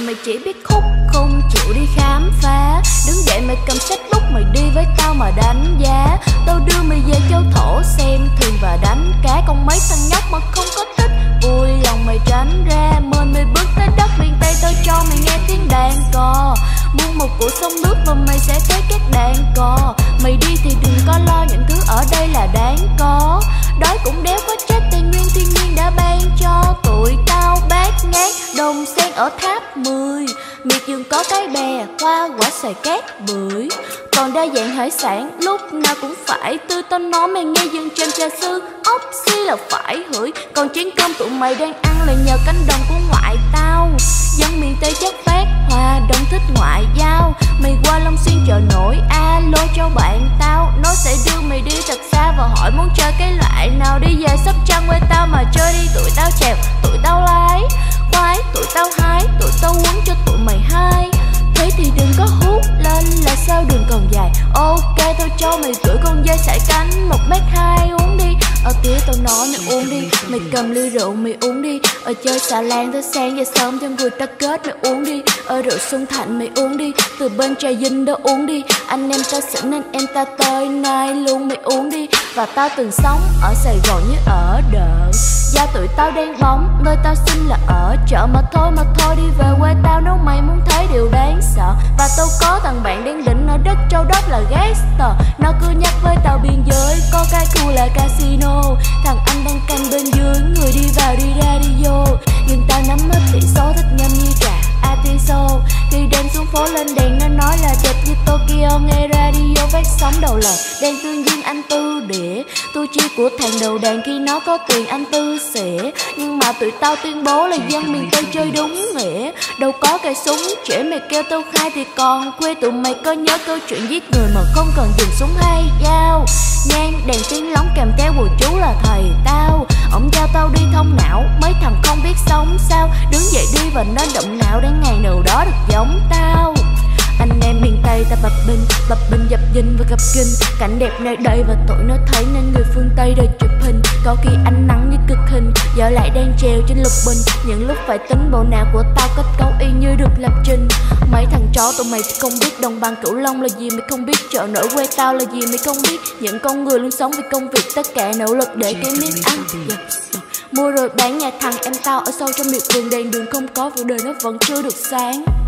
mày chỉ biết khúc, không chịu đi khám phá. Đứng dậy mày cầm sách bút, mày đi với tao mà đánh giá. Tao đưa mày về châu thổ xem thuyền và đánh cá. Còn mấy thằng nhóc mà không có thích, vui lòng mày tránh ra. Mời mày bước tới đất miền Tây, tao cho mày nghe tiếng đàn cò. Buông một cuộc sông nước và mày sẽ thấy các đàn cò. Mày đi thì đừng có lo, những thứ ở đây là đáng có. Đói cũng đéo có chết, tài nguyên thiên nhiên đã ban cho tụi tao. Bát ngát đồng sen ở tháp 10, miệt vườn có cái bè, hoa quả xoài cát bưởi. Còn đa dạng hải sản lúc nào cũng phải tươi. Tao nói mày nghe dừng trên trà sư, ốc xi là phải hửi. Còn chén cơm tụi mày đang ăn là nhờ cánh đồng của ngoại tao. Dân miền Tây chất phát, Hoa Đông thích ngoại giao. Mày qua Long Xuyên chợ nổi, alo cho bạn tao. Nó sẽ đưa mày đi thật xa và hỏi muốn chơi cái loại nào. Đi về Sóc Trăng quê tao mà chơi đi. Tụi tao chèo, tụi tao lái khoái, tụi tao hái, tụi tao quấn cho tụi mày hai. Thế thì đừng có hút lên là sao đường còn dài. Ok tao cho mày gửi con dơi sải cánh 1m2 uống đi. Ở tía tao nói mày uống đi, mày cầm ly rượu mày uống đi. Ở chơi xà lan tới sáng giờ sớm cho người ta kết mày uống đi. Ở rượu Xuân Thạnh mày uống đi, từ bên Trà Vinh đó uống đi. Anh em ta xỉn nên em ta tới nay luôn mày uống đi. Và tao từng sống ở Sài Gòn như ở đợ. Gia tụi tao đen bóng, nơi tao sinh là ở chợ. Mà thôi đi về quê tao nếu mày muốn thấy điều đáng sợ. Và tao có thằng bạn đang định ở đất Châu Đốc là gangster. Nó cứ nhắc với tao biên giới có cái khu là casino. Thằng anh đang canh bên dưới, người đi vào đi ra đi vô. Nhưng tao nắm hết tỷ số thích ngâm như trà atiso. Khi đem xuống phố lên đèn nó nói là đẹp như Tokyo. Nghe radio phát sóng đầu làng đang tương duyên anh Tư Đĩa. Tôi chia của thằng đầu đàn khi nó có tiền anh Tư xỉa. Nhưng mà tụi tao tuyên bố là dân miền Tây chơi đúng nghĩa. Đâu có cây súng trẻ mày kêu tao khai thì còn quê. Tụi mày có nhớ câu chuyện giết người mà không cần dùng súng hay dao. Nhang đèn tiếng lóng kèm theo bùa chú là thầy tao. Ông giao tao đi thông não, mấy thằng không biết sống sao. Đứng dậy đi và nên động não để ngày nào đó được giống tao. Anh em miền Tây ta bập binh dập dinh và gặp kinh. Cảnh đẹp nơi đây và tụi nó thấy nên người phương Tây đời chụp hình. Có khi ánh nắng như cực hình, giờ lại đang treo trên lục bình. Những lúc phải tính bộ nào của tao kết cấu y như được lập trình. Mấy thằng chó tụi mày thì không biết đồng bằng Cửu Long là gì mày không biết. Chợ nổi quê tao là gì mày không biết. Những con người luôn sống vì công việc, tất cả nỗ lực để cái miếng ăn. Mua rồi bán nhà thằng em tao ở sâu trong miệt vườn. Đèn đường không có và đời nó vẫn chưa được sáng.